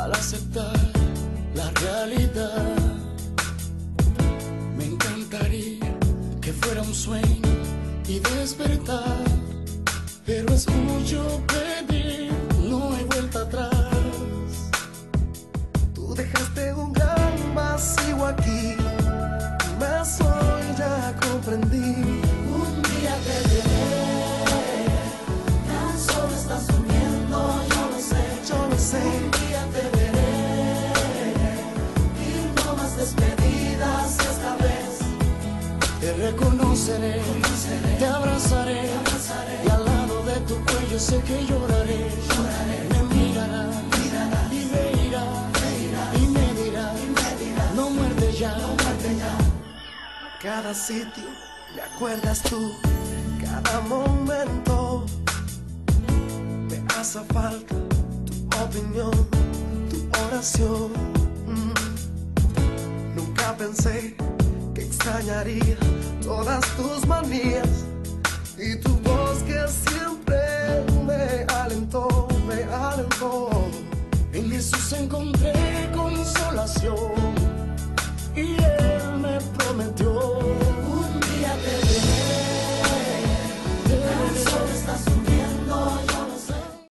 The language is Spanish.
al aceptar la realidad. Me encantaría que fuera un sueño y despertar, pero es mucho pedir, no hay vuelta atrás. Tú dejaste un gran vacío aquí, mas hoy ya comprendí. Un día te veré, tan solo estás durmiendo, yo lo sé. Un día te veré, y no más despedidas esta vez. Te reconoceré, te abrazaré, y al lado de tu cuello sé que lloraré. Me mirará, y me irá, y me dirá, no muerde ya. Cada sitio me acuerdas tú, cada momento me hace falta tu opinión, tu oración. Nunca pensé que extrañaría todas tus manías y tu voz que siempre me alentó, me alentó. En Jesús encontré consolación y